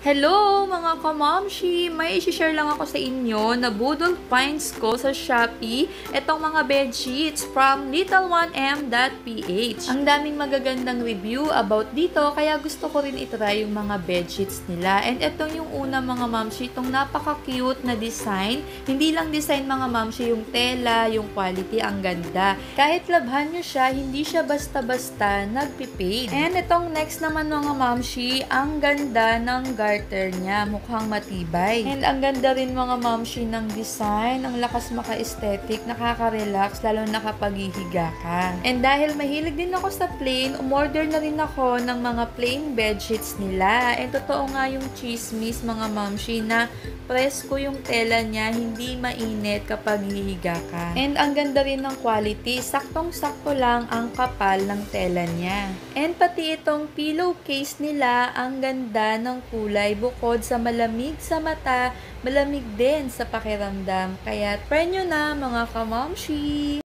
Hello mga kamamshi! May isi-share lang ako sa inyo na budol finds ko sa Shopee itong mga bedsheets from little1m.ph. Ang daming magagandang review about dito kaya gusto ko rin itry yung mga bedsheets nila. And itong yung una mga mamshi, itong napaka-cute na design. Hindi lang design mga mamshi, yung tela, yung quality, ang ganda. Kahit labhan nyo siya, hindi siya basta-basta nagpipaid. And itong next naman mga mamshi, ang ganda ng garter niya. Mukhang matibay. And ang ganda rin mga mamshi ng design. Ang lakas maka-aesthetic, nakaka-relax, lalo na kapag hihiga ka. And dahil mahilig din ako sa plain, umorder na rin ako ng mga plain bedsheets nila. And totoo nga yung chismis mga mamshi na presko yung tela niya, hindi mainit kapag hihiga ka. And ang ganda rin ng quality, saktong-sakto lang ang kapal ng tela niya. And pati itong pillowcase nila, ang ganda ng kulay. Bukod sa malamig sa mata, malamig din sa pakiramdam. Kaya try nyo na mga kamamshi!